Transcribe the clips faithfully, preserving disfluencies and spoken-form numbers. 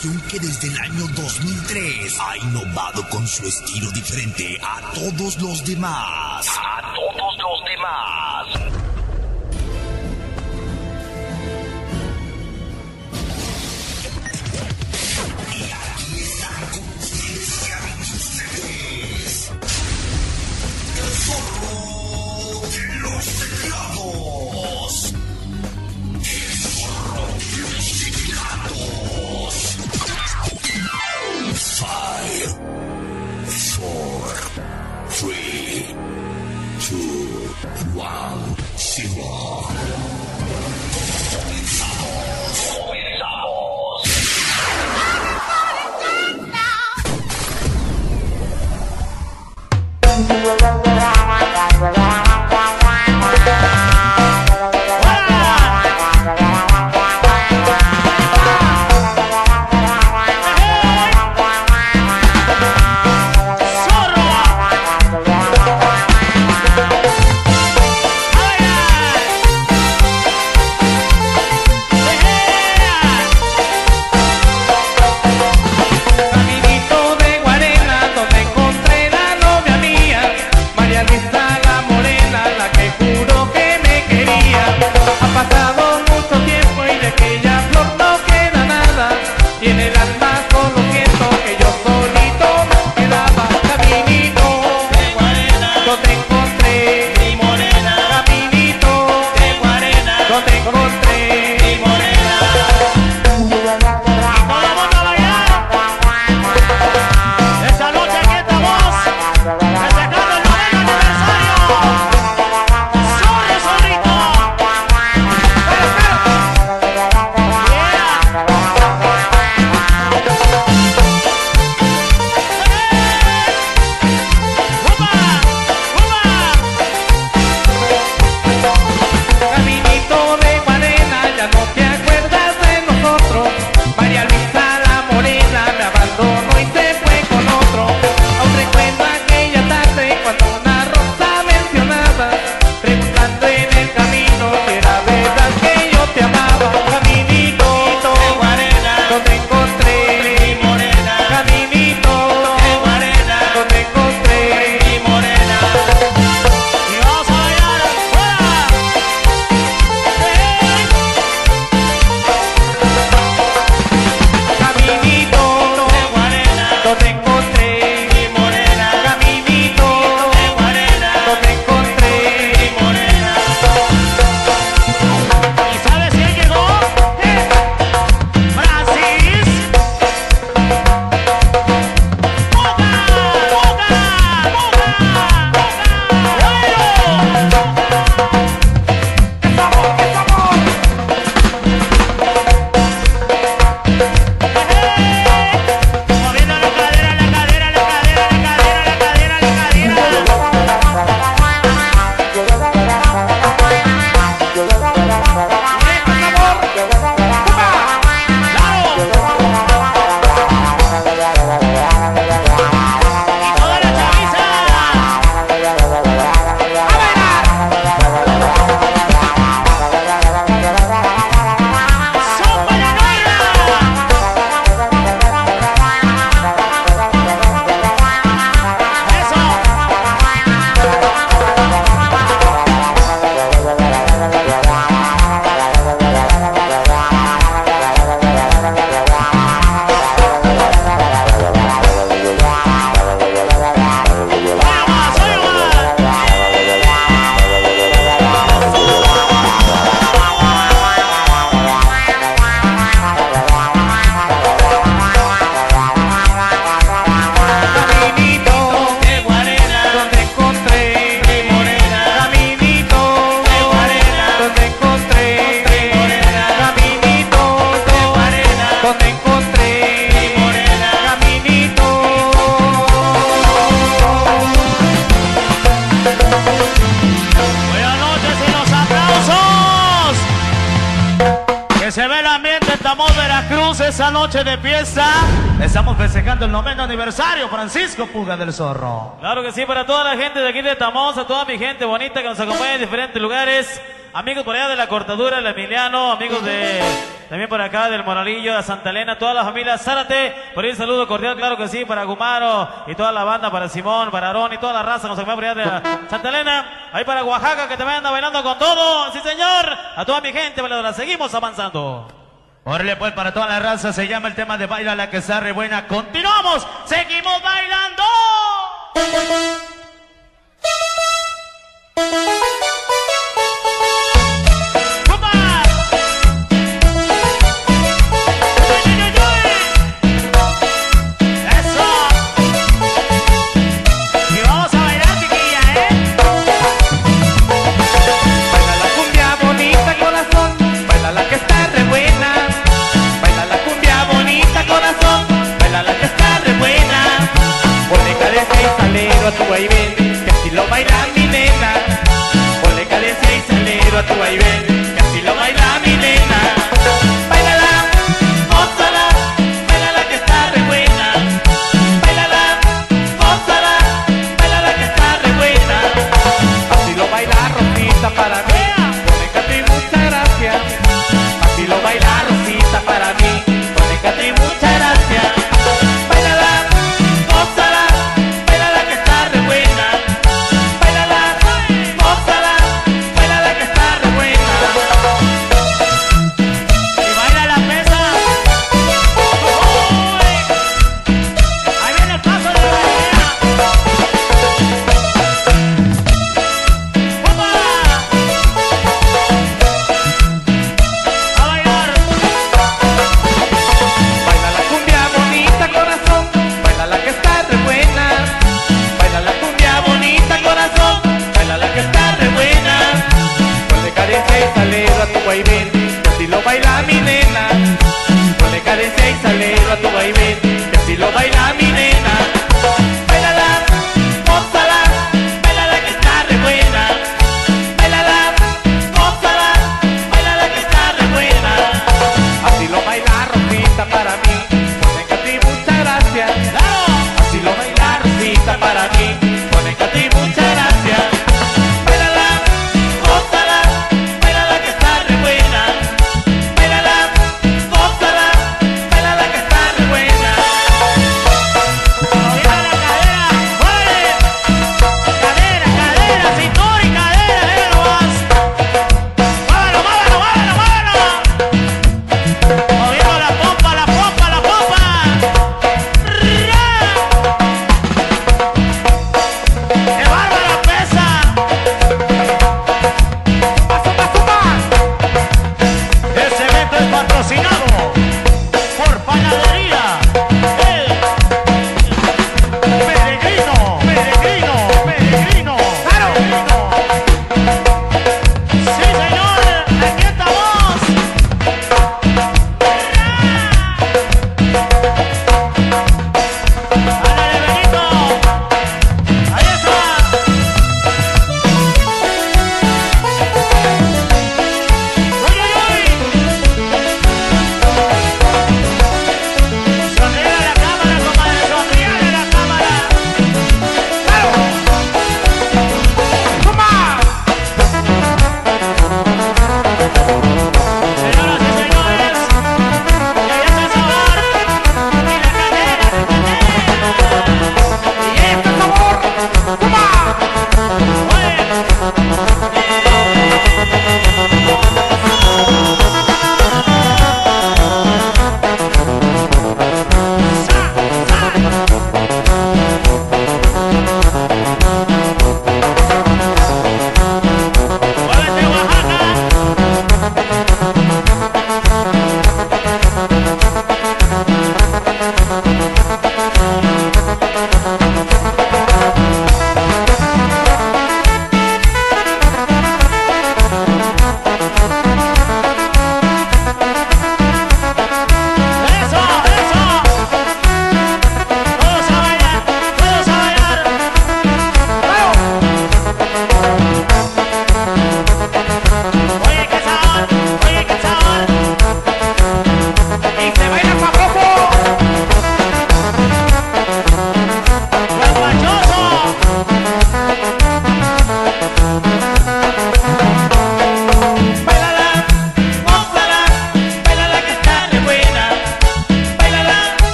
agrupación que desde el año dos mil tres ha innovado con su estilo diferente a todos los demás. A todos los demás. Y aquí están con ustedes, y amigos ustedes, el zorro de los teclados. El zorro de los teclados. Five, four, three, two, one, zero. Comenzamos. Comenzamos. ¡Zorro! esa noche de fiesta. Estamos festejando el noveno aniversario, Francisco Pulga del Zorro. Claro que sí, para toda la gente de aquí de Tamoz, a toda mi gente bonita que nos acompaña en diferentes lugares. Amigos por allá de la Cortadura, el Emiliano, amigos de también por acá del Moralillo, de Santa Elena, toda la familia Zárate. Por ahí un saludo cordial, claro que sí, para Gumaro y toda la banda, para Simón, para Aarón y toda la raza que nos acompaña por allá de Santa Elena. Ahí para Oaxaca, que también anda bailando con todo. Sí, señor. A toda mi gente, bailadora, seguimos avanzando. Órale, pues, para toda la raza se llama el tema de Baila la que está re buena. Continuamos, seguimos bailando. A tu vaivén, que así lo baila mi nena. Ponle cadencia y salero a tu vaivén, que así lo baila mi nena. Bailala, gózala, bailala que está re buena. Bailala, gózala, bailala que está re buena. Así lo baila Rosita para mí, ponle Catri muchas gracias. Así lo baila Rosita para mí, ponle Catri muchas gracias. Buena.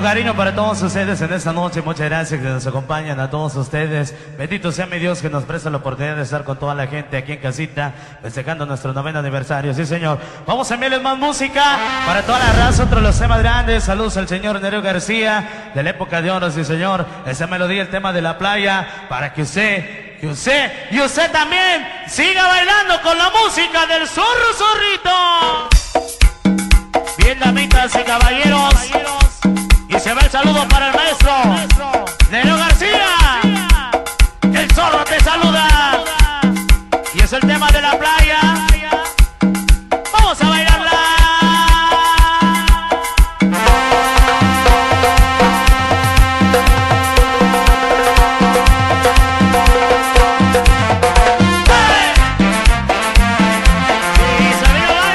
con cariño para todos ustedes en esta noche. Muchas gracias que nos acompañan a todos ustedes. Bendito sea mi Dios que nos presta la oportunidad de estar con toda la gente aquí en casita, festejando nuestro noveno aniversario. Sí, señor. Vamos a enviarles más música para toda la raza, otro de los temas grandes. Saludos al señor Nereo García, de la época de oro, sí, señor. Esa melodía, el tema de la playa, para que usted, que usted, y usted también siga bailando con la música del Zorro Zorrito. Bien, damitas y caballeros, y se va el saludo para el maestro Nereo García. El Zorro te saluda, y es el tema de la playa. Vamos a bailarla.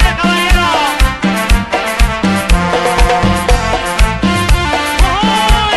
¡Uy!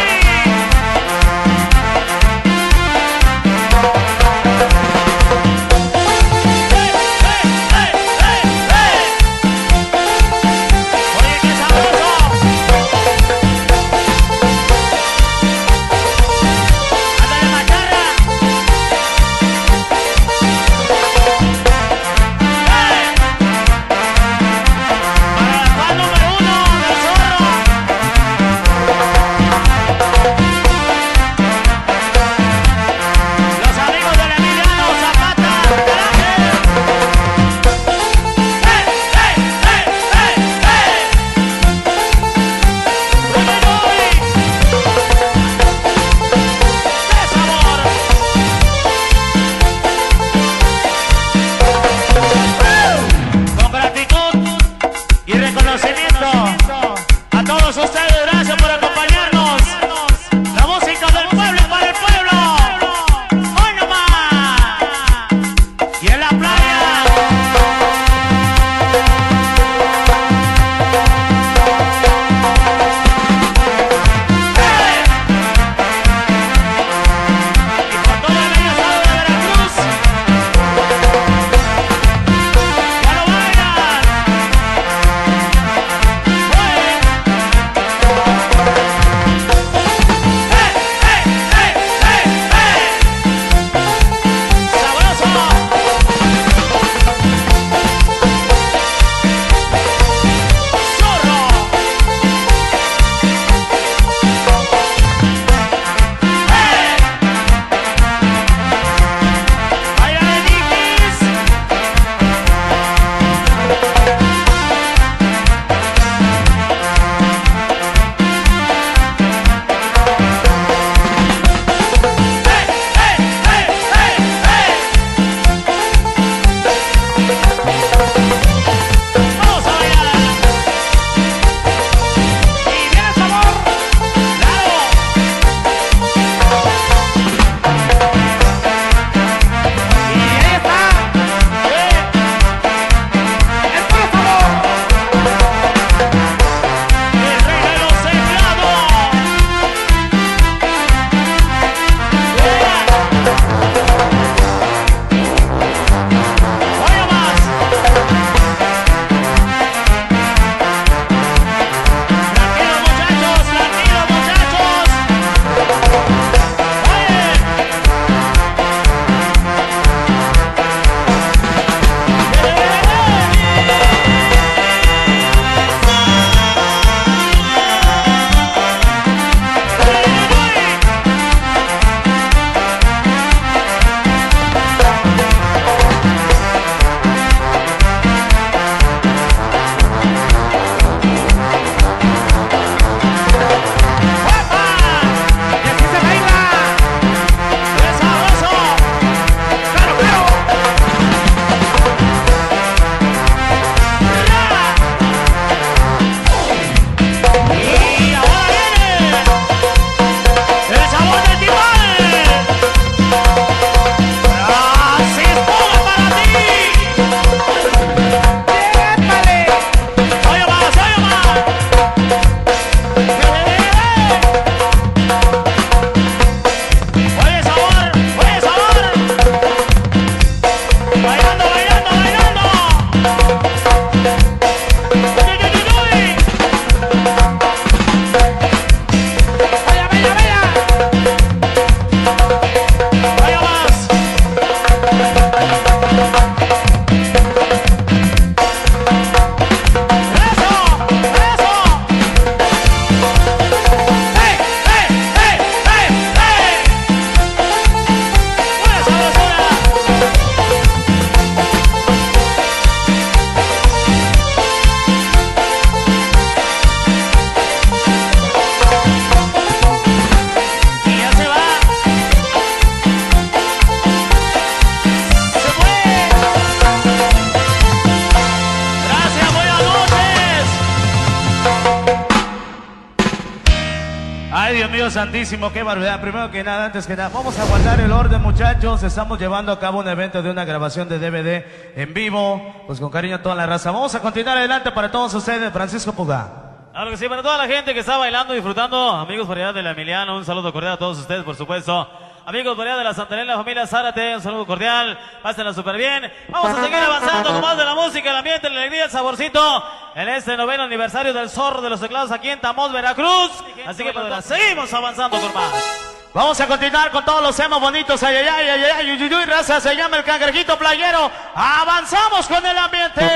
Dios santísimo, qué barbaridad. Primero que nada, antes que nada, vamos a guardar el orden, muchachos. Estamos llevando a cabo un evento de una grabación de D V D en vivo, pues con cariño a toda la raza. Vamos a continuar adelante para todos ustedes, Francisco Puga. Claro que sí, para toda la gente que está bailando y disfrutando, amigos por allá de la Emiliano, un saludo cordial a todos ustedes, por supuesto. Amigos por allá de la Santa Elena, la familia Zárate, un saludo cordial, pásenla súper bien. Vamos a seguir avanzando con más de la música, el ambiente, la alegría, el saborcito, en este noveno aniversario del Zorro de los Teclados aquí en Tamoz, Veracruz. Así que pues, seguimos avanzando con más. Vamos a continuar con todos los temas bonitos. Ay, ay, ay, ay, ay, ay, ay, ay, raza, se llama el Cangrejito Playero. Avanzamos con el ambiente.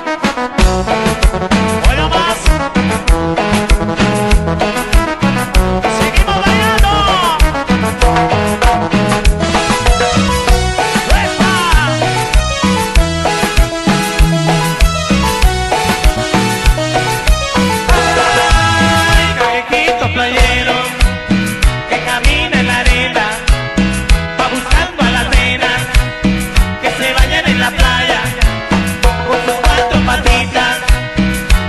Bueno, más. Seguimos bailando. Ay, cangrejito playero, que camina en la arena, va buscando a las nenas que se bañan en la playa, con sus cuatro patitas,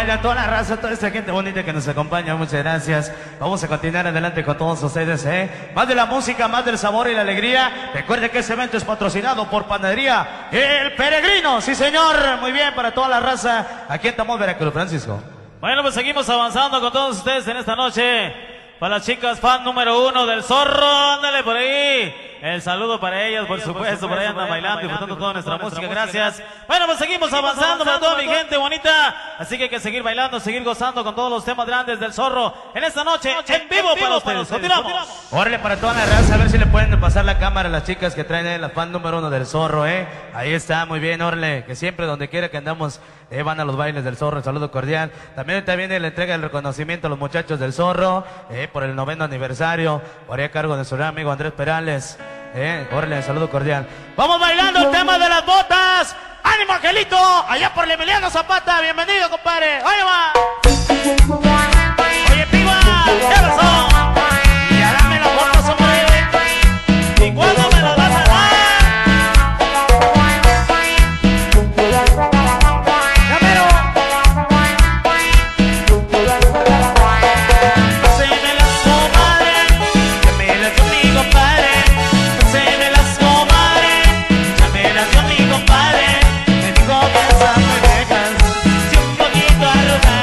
baila toda la raza, toda esta gente bonita que nos acompaña, muchas gracias. Vamos a continuar adelante con todos ustedes, ¿eh? Más de la música, más del sabor y la alegría. Recuerde que este evento es patrocinado por Panadería El Peregrino, sí señor, muy bien, para toda la raza, aquí en Tamoz, Veracruz, Francisco. Bueno, pues seguimos avanzando con todos ustedes en esta noche. Para las chicas fan número uno del Zorro, ándale por ahí. El saludo para ellas, por supuesto, por ahí andan bailando, disfrutando toda nuestra música, gracias. Bueno, pues seguimos avanzando para toda mi gente bonita. Así que hay que seguir bailando, seguir gozando con todos los temas grandes del Zorro en esta noche, en vivo para ustedes. Continuamos. Órale, para toda la raza, a ver si le pueden pasar la cámara a las chicas que traen ahí la fan número uno del Zorro, ¿eh? Ahí está, muy bien, órale, que siempre donde quiera que andamos, eh, van a los bailes del Zorro, el saludo cordial. También está viene la entrega del reconocimiento a los muchachos del Zorro, eh, por el noveno aniversario, por ahí a cargo de su gran amigo Andrés Perales. Eh, órale, saludo cordial. Vamos bailando el tema de las botas. ¡Ánimo, Angelito! Allá por el Emiliano Zapata. Bienvenido, compadre. ¡Oye, va! Oye, piba, ¿qué pasó? Ya dame las botas, hombre. ¿Y cuándo me las vas a dar? ¡Llamero! Pásemelas, comadre, que me las conmigo, padre. Pásemelas, comadre, chámelas con mi compadre. Me dijo que están muy viejas, si un poquito arrugadas.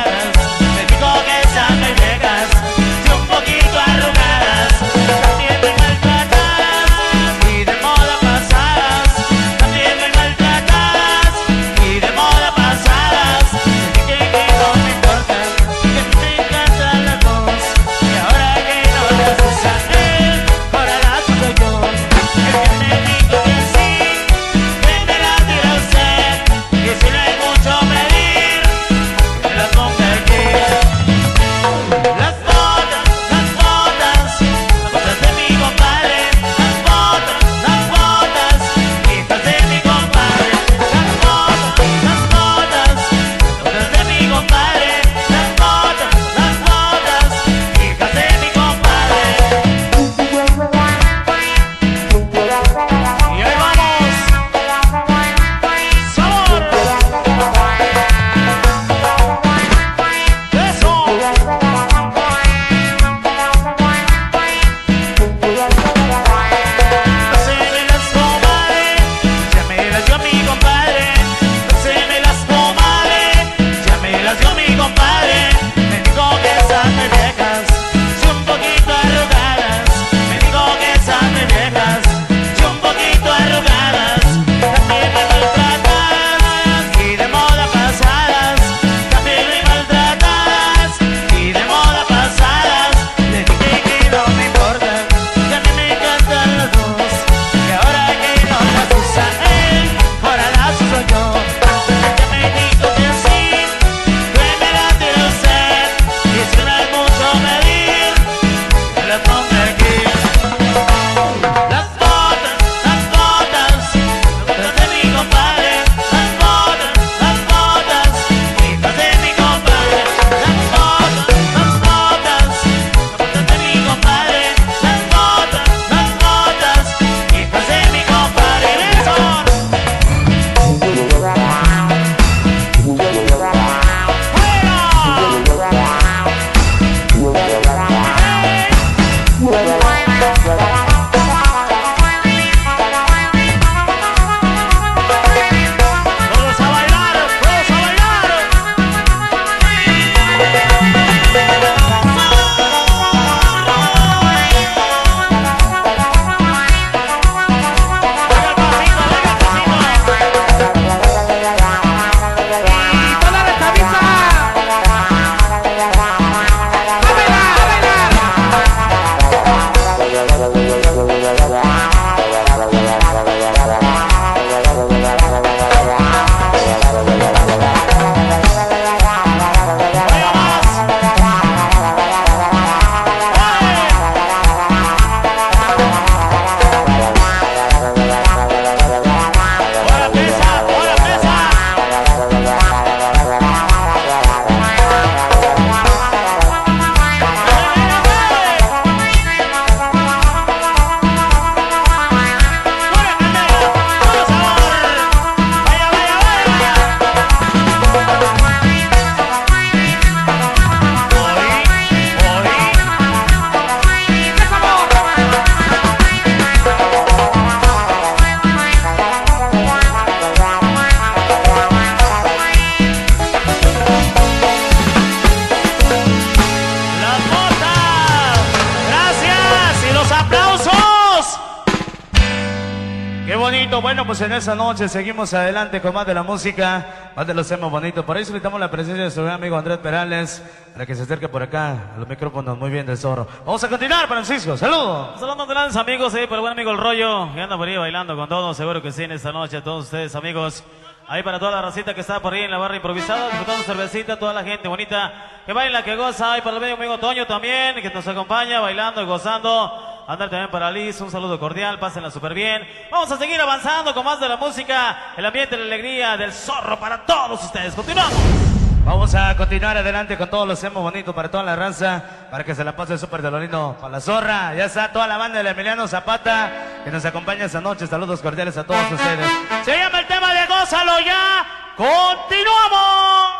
bonito. Bueno, pues en esta noche seguimos adelante con más de la música, más de los temas bonitos. Por ahí solicitamos la presencia de su gran amigo Andrés Perales, para que se acerque por acá a los micrófonos muy bien del Zorro. Vamos a continuar, Francisco. Saludos. Saludos grandes amigos, ahí para el buen amigo El Rollo, que anda por ahí bailando con todos, seguro que sí, en esta noche a todos ustedes, amigos. Ahí para toda la racita que está por ahí en la barra improvisada, disfrutando cervecita, toda la gente bonita que baila, que goza. Ahí para el medio amigo Toño también, que nos acompaña bailando y gozando. Andar también para Liz, un saludo cordial, pásenla súper bien. Vamos a seguir avanzando con más de la música, el ambiente, la alegría del Zorro para todos ustedes. Continuamos. Vamos a continuar adelante con todos los temas bonitos para toda la raza, para que se la pase súper de lo lindo para la Zorra. Ya está toda la banda del Emiliano Zapata que nos acompaña esta noche. Saludos cordiales a todos ustedes. Se llama el tema de Gózalo Ya. ¡Continuamos!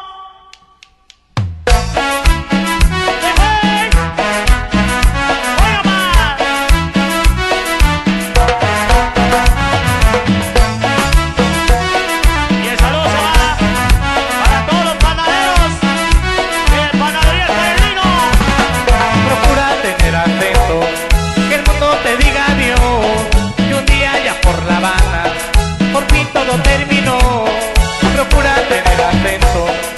Por fin todo terminó, procura tener atento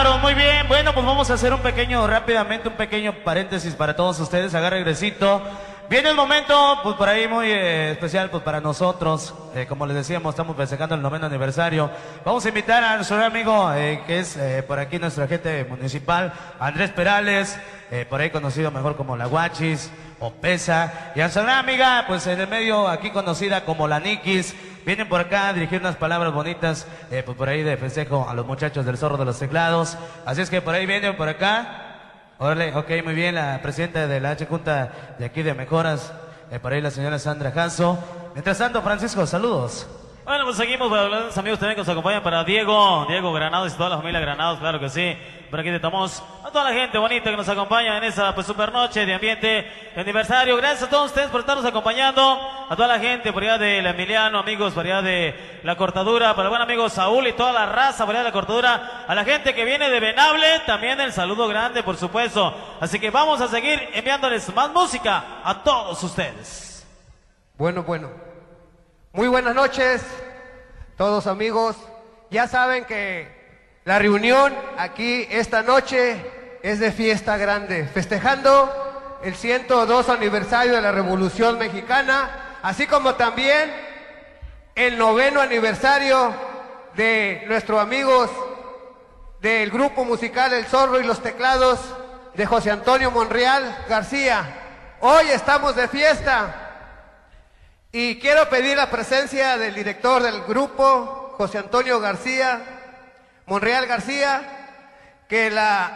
bárbaros, muy bien. Bueno, pues vamos a hacer un pequeño, rápidamente, un pequeño paréntesis para todos ustedes. Agarra regresito. Viene el momento, pues por ahí muy eh, especial, pues para nosotros. Eh, como les decíamos, estamos festejando el noveno aniversario. Vamos a invitar a nuestro amigo, eh, que es eh, por aquí nuestro agente municipal, Andrés Perales, eh, por ahí conocido mejor como La Guachis o Pesa. Y a nuestra gran amiga, pues en el medio aquí conocida como La Nikis. Vienen por acá a dirigir unas palabras bonitas, eh, pues por ahí de festejo a los muchachos del Zorro de los Teclados. Así es que por ahí vienen por acá. Órale, ok, muy bien, la presidenta de la H Junta de aquí de Mejoras, eh, por ahí la señora Sandra Jasso. Mientras tanto, Francisco, saludos. Bueno, pues seguimos para los amigos también que nos acompañan, para Diego, Diego Granados y toda la familia Granados, claro que sí. Por aquí estamos a toda la gente bonita que nos acompaña en esa pues super noche de ambiente de aniversario. Gracias a todos ustedes por estarnos acompañando, a toda la gente por allá del Emiliano, amigos por allá de La Cortadura, para el buen amigo Saúl y toda la raza por allá de La Cortadura, a la gente que viene de Venable, también el saludo grande, por supuesto. Así que vamos a seguir enviándoles más música a todos ustedes. Bueno, bueno. Muy buenas noches, todos amigos. Ya saben que la reunión aquí esta noche es de fiesta grande, festejando el ciento dos aniversario de la Revolución Mexicana, así como también el noveno aniversario de nuestros amigos del grupo musical El Zorro y los Teclados de José Antonio Monreal García. Hoy estamos de fiesta. Y quiero pedir la presencia del director del grupo, José Antonio García, Monreal García, que la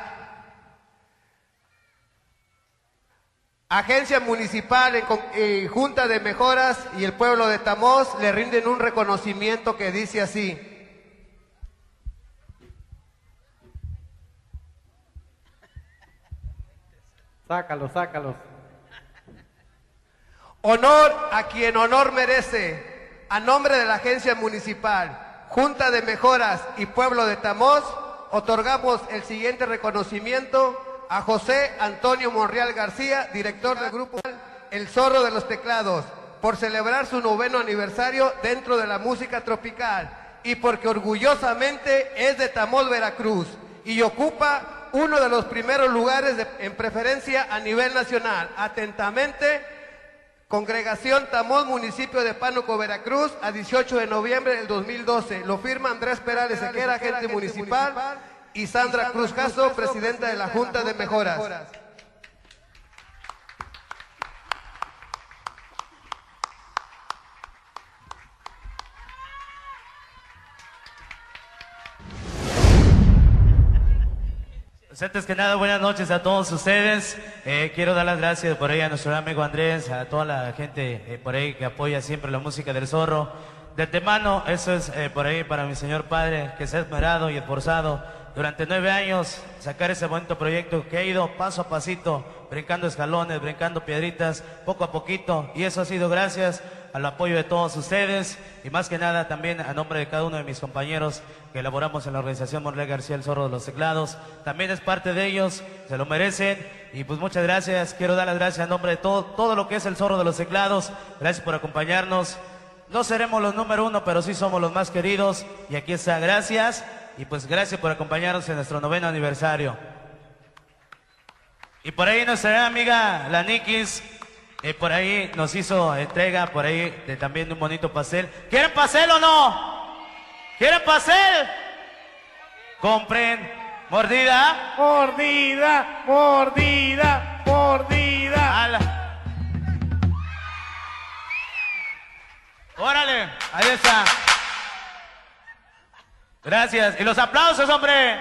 Agencia Municipal y Junta de Mejoras y el pueblo de Tamoz le rinden un reconocimiento que dice así. Sácalo, sácalo. Honor a quien honor merece. A nombre de la Agencia Municipal, Junta de Mejoras y Pueblo de Tamoz, otorgamos el siguiente reconocimiento a José Antonio Monreal García, director del grupo El Zorro de los Teclados, por celebrar su noveno aniversario dentro de la música tropical y porque orgullosamente es de Tamoz, Veracruz, y ocupa uno de los primeros lugares de, en preferencia a nivel nacional. Atentamente, Congregación Tamoz, municipio de Pánuco, Veracruz, a dieciocho de noviembre del dos mil doce. Lo firma Andrés Perales Sequera, agente municipal, y Sandra Cruz Jasso, presidenta de la Junta de Mejoras. Pues antes que nada, buenas noches a todos ustedes. Eh, quiero dar las gracias por ahí a nuestro amigo Andrés, a toda la gente eh, por ahí que apoya siempre la música del Zorro. De antemano, eso es eh, por ahí para mi señor padre, que se ha esmerado y esforzado durante nueve años sacar ese bonito proyecto que ha ido paso a pasito, brincando escalones, brincando piedritas, poco a poquito, y eso ha sido gracias al apoyo de todos ustedes y más que nada también a nombre de cada uno de mis compañeros que elaboramos en la organización Monreal García El Zorro de los Teclados. También es parte de ellos, se lo merecen y pues muchas gracias. Quiero dar las gracias a nombre de todo, todo lo que es El Zorro de los Teclados. Gracias por acompañarnos. No seremos los número uno, pero sí somos los más queridos y aquí está, gracias. Y pues gracias por acompañarnos en nuestro noveno aniversario. Y por ahí nuestra amiga La Nikis, eh, por ahí nos hizo entrega, por ahí de también de un bonito pastel. ¿Quieren pastel o no? ¿Quieren pastel? Compren. ¿Mordida? Mordida, mordida, mordida. Ala. Órale, ahí está. Gracias. Y los aplausos, hombre.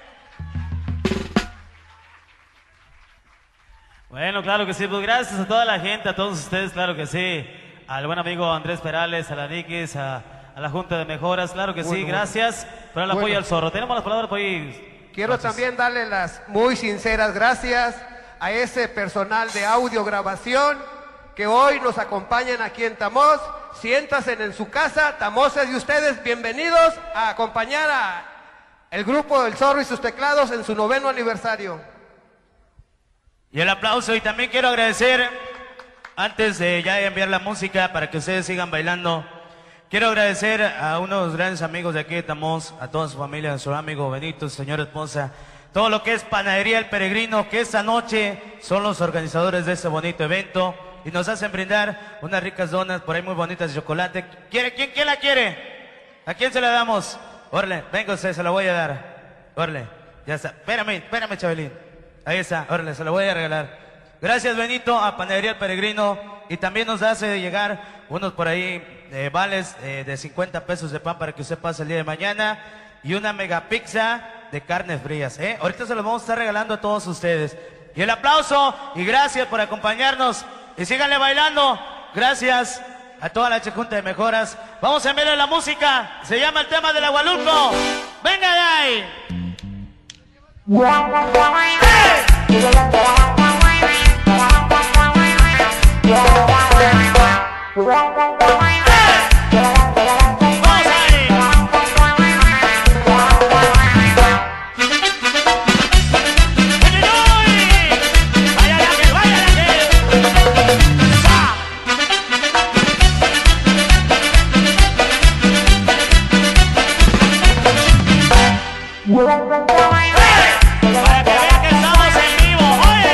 Bueno, claro que sí, pues gracias a toda la gente, a todos ustedes, claro que sí. Al buen amigo Andrés Perales, a la Nikis, a, a la Junta de Mejoras, claro que Bueno, sí, gracias por el bueno. apoyo al Zorro. Tenemos las palabras por ahí. Quiero Gracias. también darle las muy sinceras gracias a ese personal de audio grabación que hoy nos acompañan aquí en Tamoz. Siéntanse en su casa, Tamoces y ustedes, bienvenidos a acompañar a el grupo El Zorro y sus Teclados en su noveno aniversario. Y el aplauso, y también quiero agradecer, antes de ya enviar la música para que ustedes sigan bailando, Quiero agradecer a unos grandes amigos de aquí de Tamoz, a toda su familia, a su amigo Benito, su señora esposa, todo lo que es Panadería El Peregrino, que esta noche son los organizadores de este bonito evento y nos hacen brindar unas ricas donas por ahí muy bonitas de chocolate. ¿Quiere? ¿Quién, quién la quiere? ¿A quién se la damos? Órale, venga usted, se la voy a dar. Órale, ya está. Espérame, espérame, Chabelín. Ahí está, órale, se la voy a regalar. Gracias, Benito, a Panadería El Peregrino. Y también nos hace llegar unos por ahí eh, vales eh, de cincuenta pesos de pan para que usted pase el día de mañana. Y una mega pizza de carnes frías, ¿eh? Ahorita se los vamos a estar regalando a todos ustedes. Y el aplauso y gracias por acompañarnos. Y síganle bailando. Gracias a toda la Junta de Mejoras. Vamos a enviarle la música. Se llama el tema del Agualulco. ¡Venga de ahí! Para que vean que estamos en vivo, oye.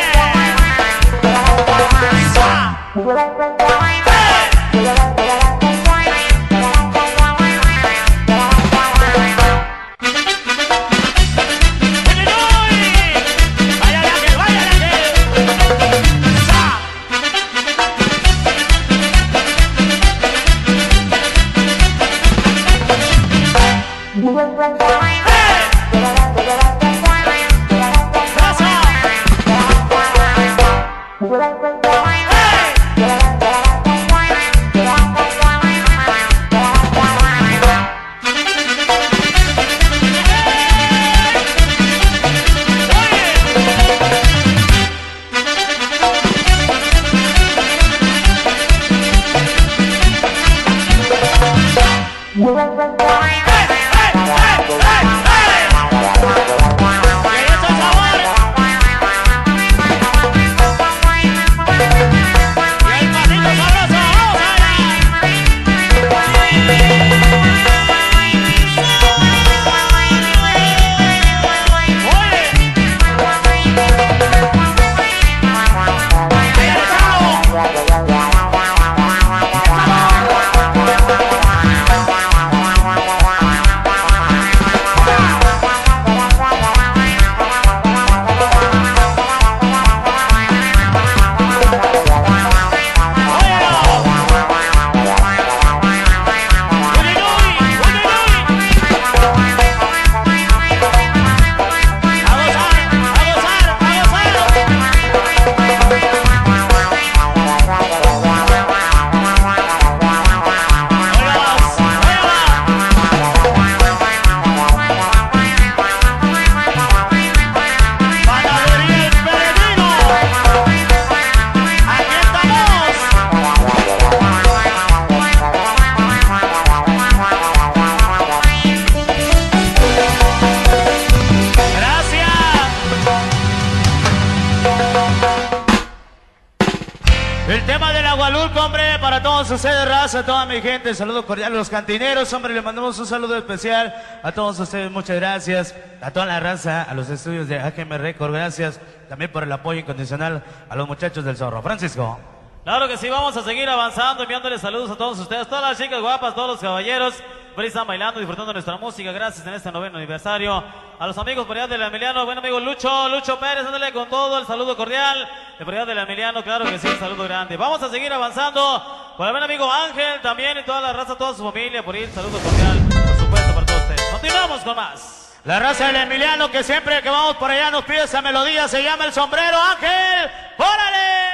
Ustedes, raza, toda mi gente, saludo cordial a los cantineros, hombre, le mandamos un saludo especial a todos ustedes, muchas gracias, a toda la raza, a los estudios de A G M Record, gracias también por el apoyo incondicional a los muchachos del Zorro. Francisco. Claro que sí, vamos a seguir avanzando, enviándoles saludos a todos ustedes, todas las chicas guapas, todos los caballeros, por ahí están bailando, disfrutando de nuestra música, gracias en este noveno aniversario. A los amigos por allá del Emiliano, buen amigo Lucho, Lucho Pérez, ándale con todo, el saludo cordial. De por allá del Emiliano, claro que sí, un saludo grande. Vamos a seguir avanzando, por el buen amigo Ángel también, y toda la raza, toda su familia, por ahí el saludo cordial, por supuesto, para todos ustedes. Continuamos con más. La raza del Emiliano, que siempre que vamos por allá nos pide esa melodía, se llama El Sombrero. Ángel, ¡órale!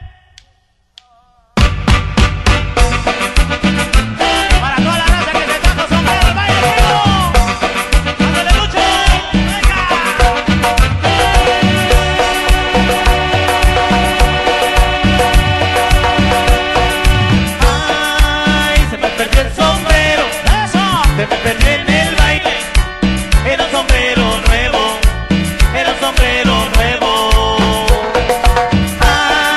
Para toda la raza que se trajo sombrero, el baile, ándale, Lucho, venga. Ay, se me perdió el sombrero, ¡eso! se me perdió en el baile. Era un sombrero nuevo, era un sombrero nuevo.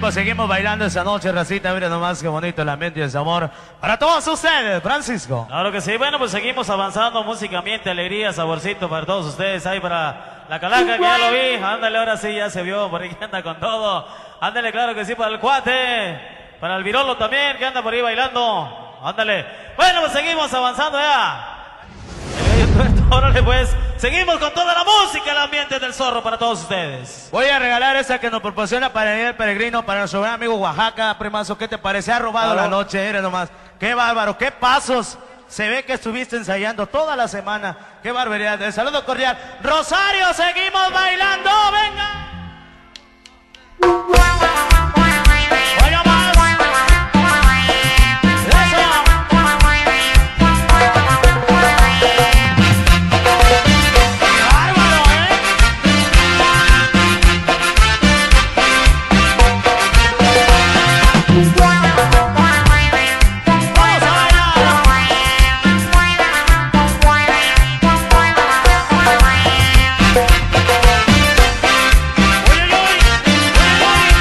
Seguimos, seguimos bailando esa noche, racita. Mira nomás qué bonito el ambiente y el sabor para todos ustedes, Francisco. Claro que sí. Bueno, pues seguimos avanzando musicalmente, alegría, saborcito para todos ustedes. Ahí para la calaca, que ya lo vi. Ándale, ahora sí, ya se vio. Por ahí que anda con todo. Ándale, claro que sí, para el cuate. Para el virolo también, que anda por ahí bailando. Ándale. Bueno, pues seguimos avanzando ya. Órale pues, seguimos con toda la música, el ambiente del zorro para todos ustedes. Voy a regalar esa que nos proporciona para el peregrino, para nuestro gran amigo Oaxaca, primazo. ¿Qué te parece? Ha robado Claro. la noche, mire nomás. Qué bárbaro, qué pasos. Se ve que estuviste ensayando toda la semana. Qué barbaridad. El saludo cordial. Rosario, seguimos bailando, venga. Oiga más. Eso. Uy, uy, uy.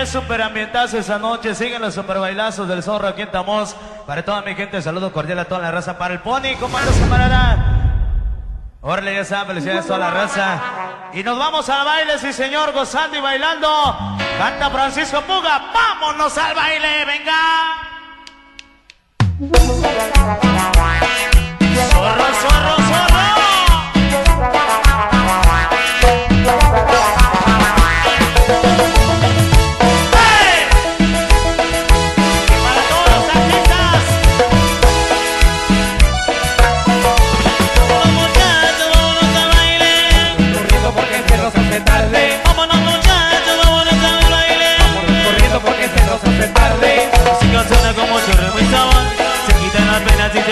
super ambientazo esa noche. Siguen los super bailazos del Zorro aquí en Tamoz. Para toda mi gente, saludo cordial a toda la raza. Para el Pony, ¿cómo andas, camarada? Órale, ya saben, felicidades a toda la raza. Y nos vamos al baile, sí señor, gozando y bailando. Canta Francisco Puga, vámonos al baile, venga. Zorro, zorro, zorro. Tarde. Vámonos muchachos, vámonos al baile. Vámonos corriendo porque se nos hace tarde. Música suena como chorro muy sabor. Se quitan las penas y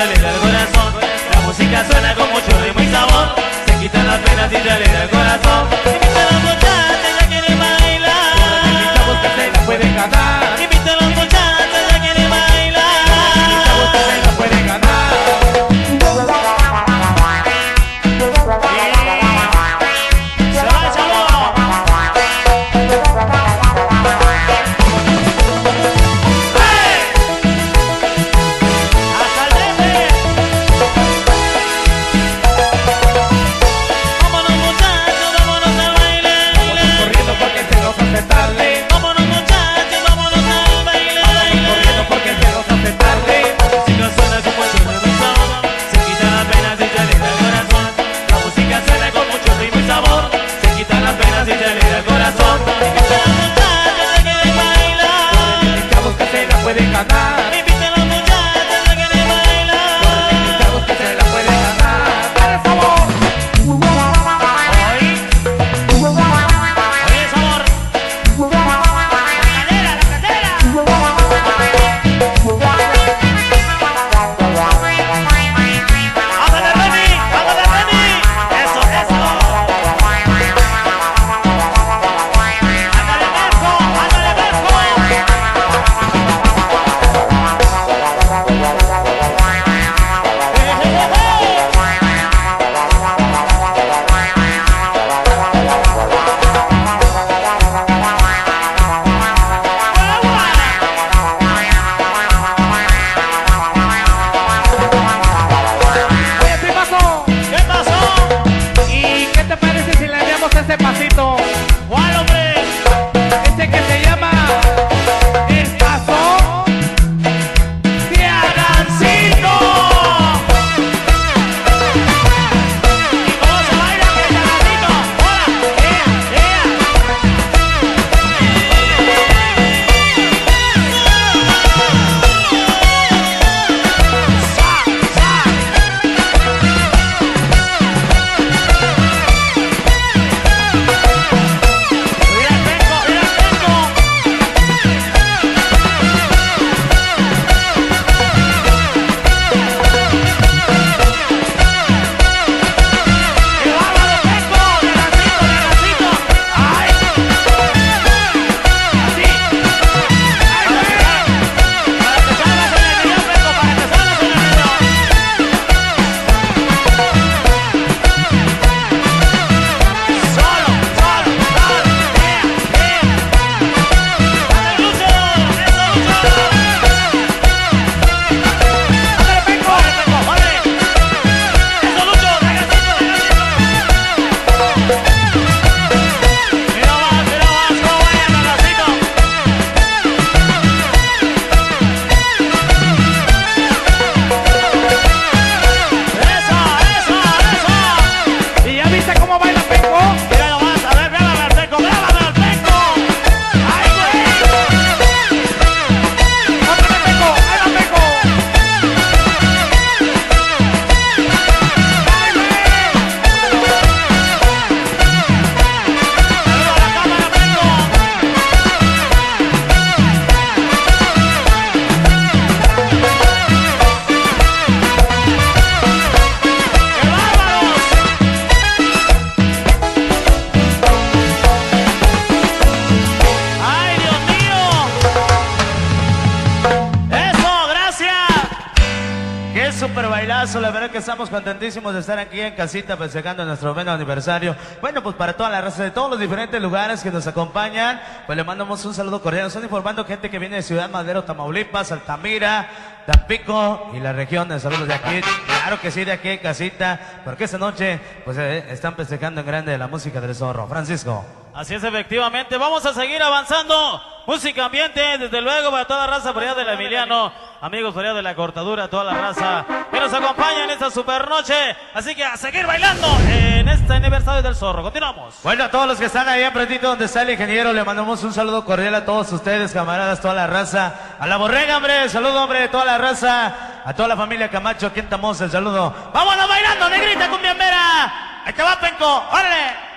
Qué super bailazo, la verdad que estamos contentísimos de estar aquí en casita festejando nuestro noveno aniversario. Bueno, pues para toda la raza de todos los diferentes lugares que nos acompañan, pues le mandamos un saludo cordial. Nos están informando gente que viene de Ciudad Madero, Tamaulipas, Altamira, Tampico y la región. De saludos de aquí, claro que sí, de aquí en casita, porque esta noche pues eh, están festejando en grande la música del Zorro. Francisco. Así es, efectivamente. Vamos a seguir avanzando. Música ambiente, desde luego, para toda la raza por allá del Emiliano. Amigos por allá de la Cortadura, toda la raza que nos acompaña en esta super noche. Así que a seguir bailando en este aniversario del Zorro. Continuamos. Bueno, a todos los que están ahí enfrentito donde está el ingeniero, le mandamos un saludo cordial a todos ustedes, camaradas, toda la raza. A la borrega, hombre, saludo, hombre, toda la raza. A toda la familia Camacho, aquí en Tamoz, el saludo. ¡Vámonos bailando, negrita cumbiambera! ¡Ahí te va, Penco! ¡Órale!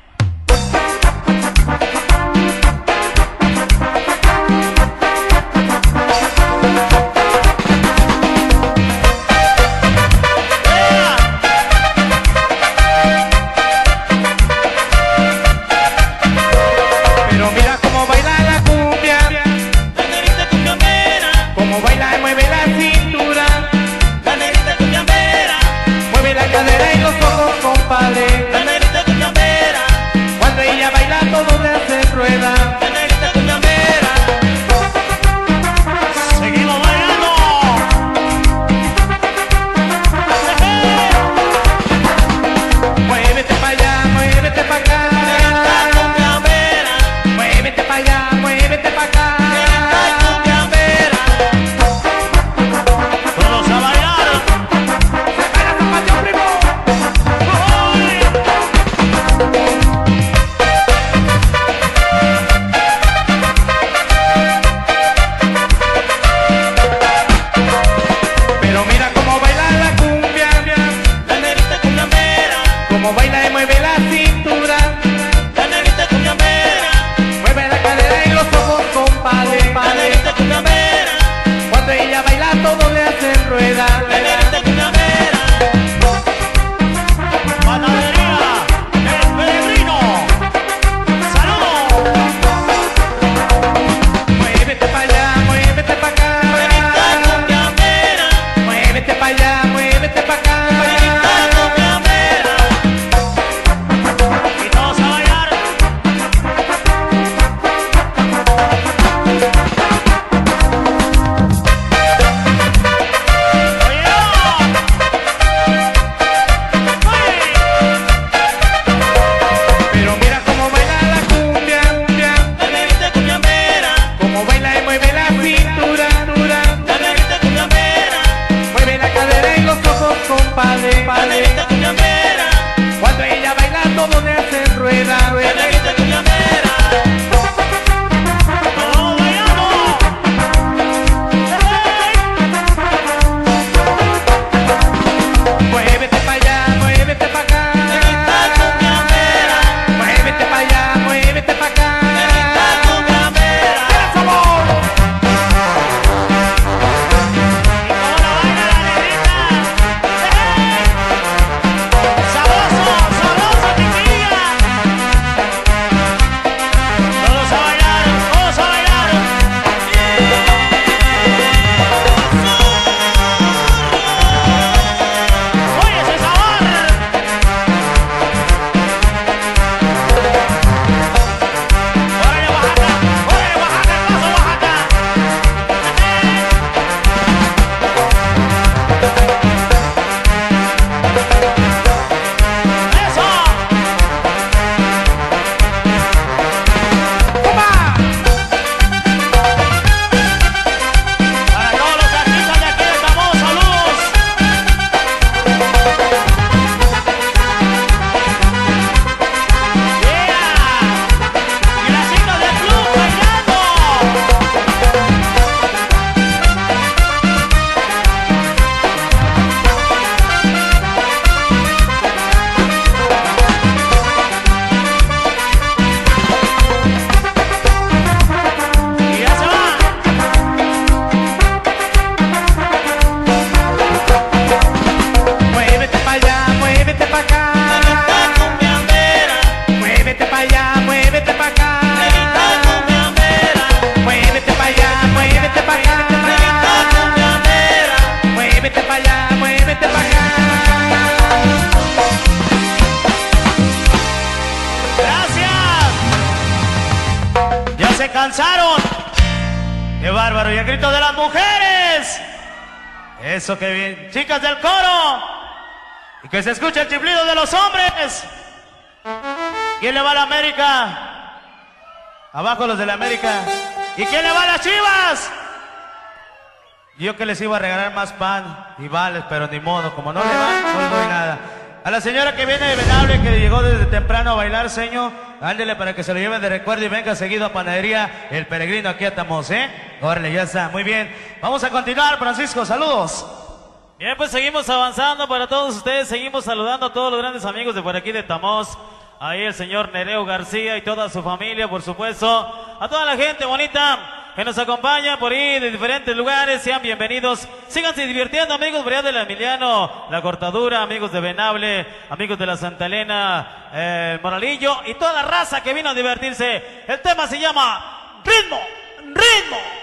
Pero mira cómo baila la cumbia, la negrita cumbiambera, cómo baila y mueve la cintura, la negrita cumbiambera, mueve la cadera y los ojos, compadre, la negrita cumbiambera, cuando ella baila todo le hace rueda, la negrita cumbiambera. Seguimos bailando. Muévete pa' allá, muévete pa' acá, negrita cumbiambera, muévete pa' allá, muévete pa' acá, negrita cumbiambera. Todos a bailar. ¡Se baila zapateón, primo! Pero mira cómo baila la cumbia, la negrita cumbiambera, cómo baila y mueve la cintura, la negrita cumbiambera, mueve la cadera y los ojos, compadre, la negrita cumbiambera, cuando ella baila todo le hacen rueda, la negrita cumbiambera. Panadería El Peregrino. Saludos. Muévete pa' allá, muévete pa' acá, negrita cumbiambera, muévete pa' allá, muévete pa' acá, negrita cumbiambera. Y todos a bailar. Pero mira cómo baila la cumbia, la negrita cumbiambera, cómo baila y mueve la cintura, la negrita cumbiambera, mueve la cadera y los ojos, compadre, la negrita cumbiambera, cuando ella baila todo le hacen rueda, la negrita cumbiambera. Todos bailando. Muévete pa' allá, muévete pa' acá, negrita cumbiambera, muévete pa' allá, muévete pa' acá, negrita cumbiambera. ¡Era sabor! Y cómo la baila la negrita. ¡Sabroso, sabroso, chiquilla! allá, muévete para acá. Gracias. Ya se cansaron. ¡Qué bárbaro! Y el grito de las mujeres. Eso, que bien. Chicas del coro. Y que se escuche el chiflido de los hombres. ¿Quién le va a la América? Abajo los de la América. ¿Y quién le va a las Chivas? Yo que les iba a regalar más pan y vales, pero ni modo. Como no le van, no les doy nada. A la señora que viene de Venable, que llegó desde temprano a bailar, señor, ándele para que se lo lleven de recuerdo y venga seguido a Panadería El Peregrino aquí a Tamos, ¿eh? Órale, ya está, muy bien. Vamos a continuar, Francisco, saludos. Bien, pues seguimos avanzando para todos ustedes, seguimos saludando a todos los grandes amigos de por aquí de Tamos. Ahí el señor Nereo García y toda su familia, por supuesto. A toda la gente bonita que nos acompaña por ahí de diferentes lugares, sean bienvenidos. Síganse divirtiendo, amigos por allá de la Emiliano, La Cortadura, amigos de Venable, amigos de la Santa Elena, eh, Moralillo y toda la raza que vino a divertirse. El tema se llama Ritmo, Ritmo.